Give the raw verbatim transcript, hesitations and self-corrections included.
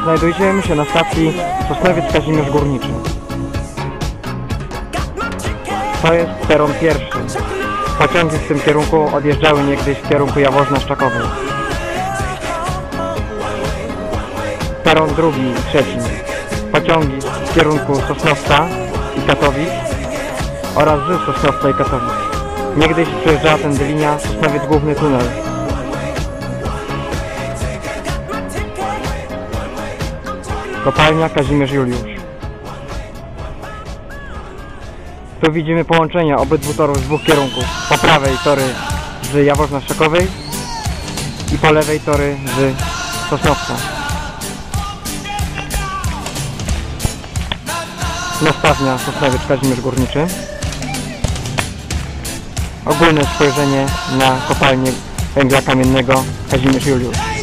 Znajdujemy się na stacji Sosnowiec Kazimierz Górniczy. To jest peron pierwszy. Pociągi w tym kierunku odjeżdżały niegdyś w kierunku Jaworzna-Szczakowej. Peron drugi i trzeci. Pociągi w kierunku Sosnowca i Katowic oraz z Sosnowca i Katowic. Niegdyś przejeżdżała tędy linia Sosnowiec Główny Tunel. Kopalnia Kazimierz Juliusz. Tu widzimy połączenia obydwu torów z dwóch kierunków. Po prawej tory z Jaworzna-Szczakowej i po lewej tory z Sosnowca. Nastawnia Sosnowiec Kazimierz Górniczy. Ogólne spojrzenie na kopalnię węgla kamiennego Kazimierz Juliusz.